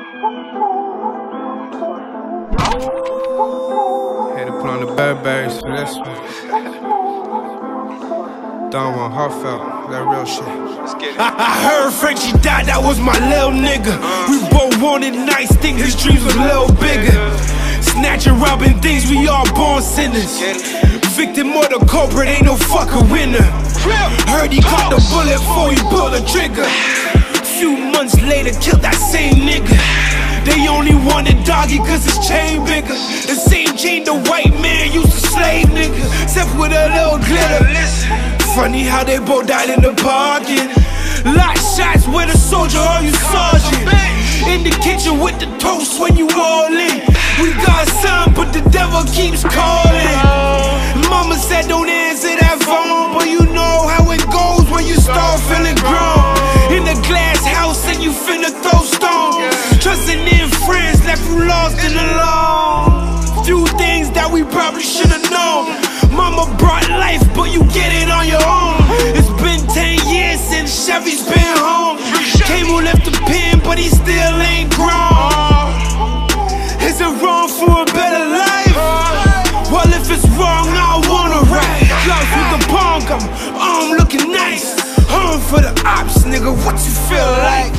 Had to put on the Burberrys for this one. Don Juan, heartfelt, that real shit. Let's get it. I heard Frenchie died, that was my little nigga. We both wanted nice things, his dreams was a little bigger. Snatching, robbing things, we all born sinners. Victim or the culprit, ain't no fucking winner. Heard he caught the bullet before he pulled the trigger. Few months later, killed that same nigga. They only wanted doggy cause his chain bigger. The same chain the white man used to slave nigga, except with a little glitter. Funny how they both died in the parking lot. Shots with a soldier or you sergeant. In the kitchen with the toast when you all in. We got some but the devil keeps calling. Mama said don't answer that phone, but you know how it goes when you start feeling grown. In the glass house and you finna throw stones. Trusting in friends left you lost and alone. Few things that we probably should've known. Mama brought life but you get it on your own. It's been 10 years since Chevy's been home. Cable left the pen but he still ain't grown. Is it wrong for a better life? Well if it's wrong I wanna right. Gloves with the pong, I'm looking nice. Home for the ops, nigga, what you feel like?